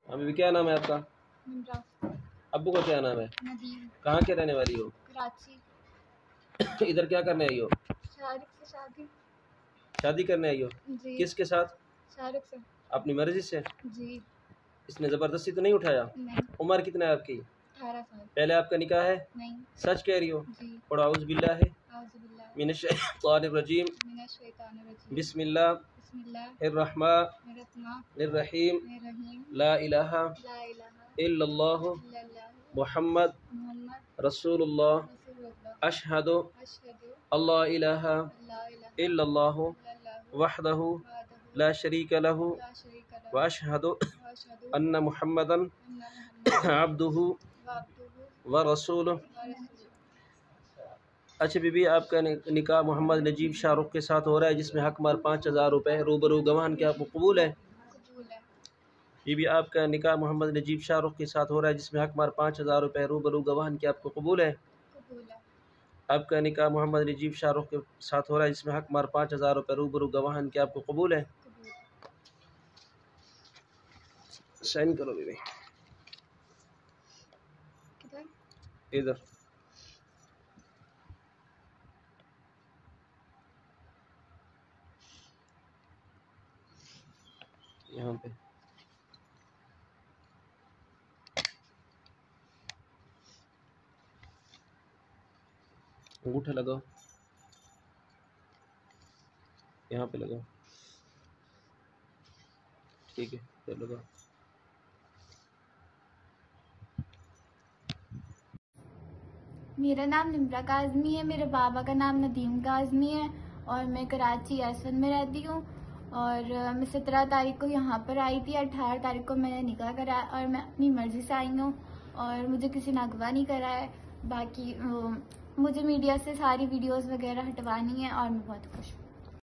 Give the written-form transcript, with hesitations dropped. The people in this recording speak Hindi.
अभी क्या नाम है आपका? निम्रा। अब्बू का क्या नाम है? नदीम। कहाँ के रहने वाली हो? कराची। इधर क्या करने आई हो? शाहरुख से शादी। शादी करने आई हो? जी। किसके साथ? शाहरुख से। अपनी मर्जी से? जी। इसने जबरदस्ती तो नहीं उठाया? नहीं। उम्र कितना है आपकी? 18 साल। पहले आपका निकाह है? नहीं। सच कह रही हो? जी। पढ़ो औज़ बिल्लाहि आउज़ुबिल्लाह मिनश्शैतानिर्रजीम मिनश्शैतानिर्रजीम बिस्मिल्लाहिर्रहमानिर्रहीम ला इलाहा इल्लल्लाहु मुहम्मद रसूलुल्लाह अशहदु अल्ला इलाहा इल्लल्लाहु वहदहु ला शरीक लहु व अशहदु अन्न मुहम्मदन अब्दुहु व रसूलुहु। अच्छा बीबी, आपका निकाह मोहम्मद नजीब शाहरुख के साथ हो रहा है, जिसमें हक मार 5,000 रुपये रूबरू गवाह के आपको कबूल है? बीबी, आपका निकाह मोहम्मद नजीब शाहरुख के साथ हो रहा है, जिसमें हक मार 5,000 रुपये रूबरू गवाह के आपको कबूल है? आपका निकाह मोहम्मद नजीब शाहरुख के साथ हो रहा है, जिसमें हक मार 5,000 रुपये रूबरू गवाह के आपको कबूल है? साइन करो बीबी। इधर यहाँ पे अंगूठा लगाओ, यहाँ पे लगाओ। ठीक है, फिर लगाओ। मेरा नाम निम्रा काज़मी है। मेरे बाबा का नाम नदीम काज़मी है और मैं कराची एसवन में रहती हूँ। और मैं 17 तारीख को यहाँ पर आई थी। 18 तारीख को मैंने निकाह करा और मैं अपनी मर्ज़ी से आई हूँ और मुझे किसी ने अगवा नहीं करा है। बाकी मुझे मीडिया से सारी वीडियोस वगैरह हटवानी है और मैं बहुत खुश हूँ।